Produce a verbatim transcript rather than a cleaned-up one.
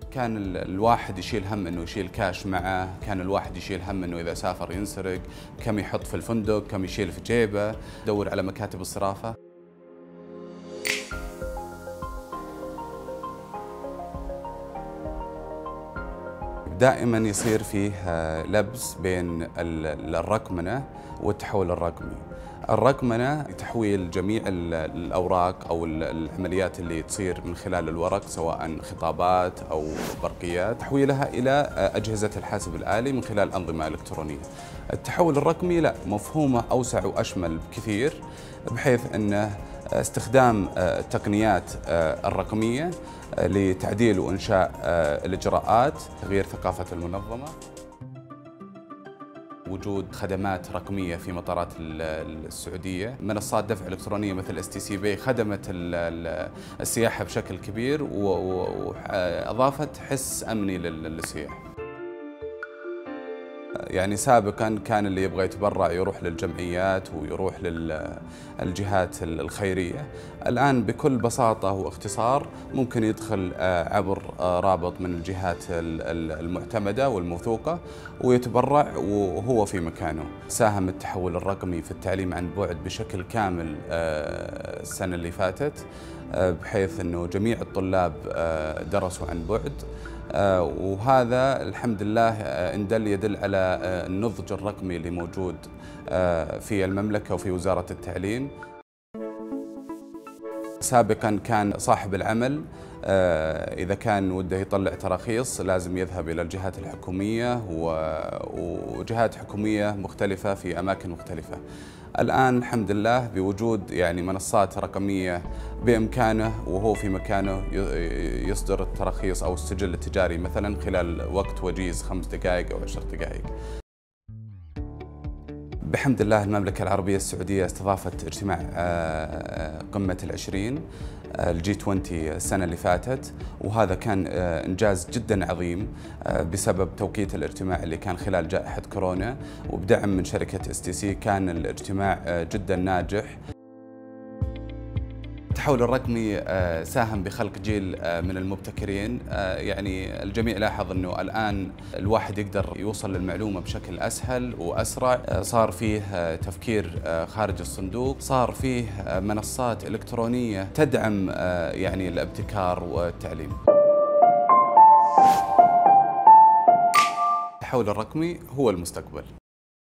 كان ال- الواحد يشيل هم انه يشيل كاش معه، كان الواحد يشيل هم انه اذا سافر ينسرق، كم يحط في الفندق، كم يشيل في جيبه، يدور على مكاتب الصرافة. دائما يصير فيه لبس بين ال- الرقمنة والتحول الرقمي. الرقمنة تحويل جميع ال- الأوراق أو ال- العمليات اللي تصير من خلال الورق، سواء خطابات أو برقيات، تحويلها إلى أجهزة الحاسب الآلي من خلال أنظمة إلكترونية. التحول الرقمي لا، مفهومه أوسع وأشمل بكثير، بحيث أنه استخدام التقنيات الرقمية لتعديل وإنشاء الإجراءات، تغيير ثقافة المنظمة. وجود خدمات رقمية في مطارات السعودية، منصات دفع إلكترونية مثل اس تي سي باي خدمت السياحة بشكل كبير وأضافت حس أمني للسياح. يعني سابقا كان اللي يبغى يتبرع يروح للجمعيات ويروح للجهات الخيرية، الآن بكل بساطة واختصار ممكن يدخل عبر رابط من الجهات المعتمدة والموثوقة ويتبرع وهو في مكانه. ساهم التحول الرقمي في التعليم عن بعد بشكل كامل السنة اللي فاتت، بحيث أنه جميع الطلاب درسوا عن بعد، وهذا الحمد لله إن دل يدل على النضج الرقمي اللي موجود في المملكة وفي وزارة التعليم. سابقا كان صاحب العمل إذا كان وده يطلع تراخيص لازم يذهب إلى الجهات الحكومية وجهات حكومية مختلفة في أماكن مختلفة. الآن الحمد لله بوجود يعني منصات رقمية بإمكانه وهو في مكانه يصدر التراخيص أو السجل التجاري مثلا خلال وقت وجيز خمس دقائق أو عشر دقائق. بحمد الله المملكة العربية السعودية استضافت اجتماع قمة العشرين الجي عشرين السنة اللي فاتت، وهذا كان إنجاز جدا عظيم بسبب توقيت الاجتماع اللي كان خلال جائحة كورونا، وبدعم من شركة اس تي سي كان الاجتماع جدا ناجح. التحول الرقمي ساهم بخلق جيل من المبتكرين، يعني الجميع لاحظ أنه الآن الواحد يقدر يوصل للمعلومة بشكل أسهل وأسرع، صار فيه تفكير خارج الصندوق، صار فيه منصات إلكترونية تدعم يعني الابتكار والتعليم. التحول الرقمي هو المستقبل.